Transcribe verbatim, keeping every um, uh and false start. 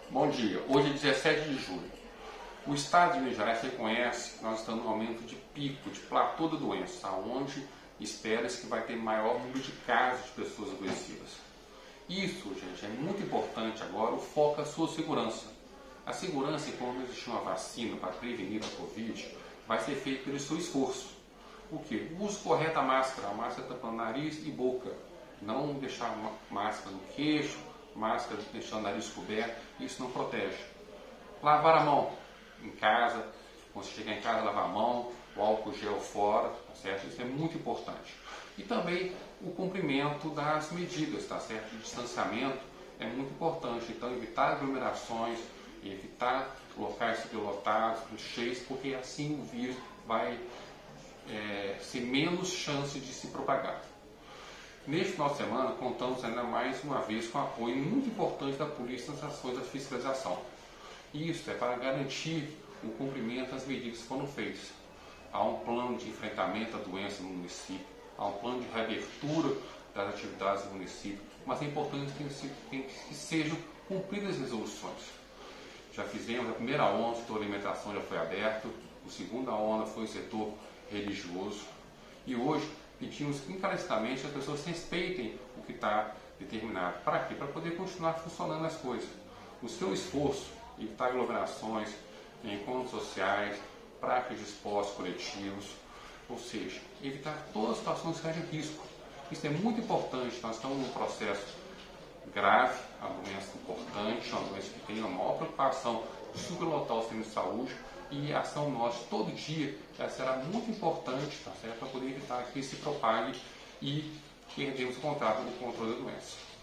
Bom dia, hoje é dezessete de julho. O estado de Minas Gerais reconhece que nós estamos no aumento de pico, de platô da doença, onde espera-se que vai ter maior número de casos de pessoas adoecidas. Isso, gente, é muito importante agora, o foco é a sua segurança. A segurança, quando existir uma vacina para prevenir a Covid, vai ser feita pelo seu esforço. O que? O uso correto da máscara, a máscara tampando nariz e boca. Não deixar uma máscara no queixo, máscara deixando o nariz coberto, isso não protege. Lavar a mão em casa, quando você chegar em casa, lavar a mão, o álcool gel fora, tá certo? Isso é muito importante. E também o cumprimento das medidas, tá certo? O distanciamento é muito importante, então evitar aglomerações, evitar locais superlotados, cheios, porque assim o vírus vai é, ter menos chance de se propagar. Neste final de semana, contamos ainda mais uma vez com o apoio muito importante da polícia nas ações da fiscalização. Isso é para garantir o cumprimento das medidas que foram feitas. Há um plano de enfrentamento à doença no município, há um plano de reabertura das atividades do município, mas é importante que, que sejam cumpridas as resoluções. Já fizemos a primeira onda, o setor alimentação já foi aberto, a segunda onda foi o setor religioso, e hoje pedimos encarecidamente que as pessoas respeitem o que está determinado. Para quê? Para poder continuar funcionando as coisas. O seu esforço, evitar aglomerações, encontros sociais, práticas de esportes coletivos, ou seja, evitar todas as situações que hajam risco. Isso é muito importante, nós estamos num processo grave, uma doença importante, uma doença que tem a maior preocupação de superlotar o sistema de saúde, e a ação nossa todo dia ela será muito importante, tá certo? Para poder evitar que se propague e perdemos o contato do controle da doença.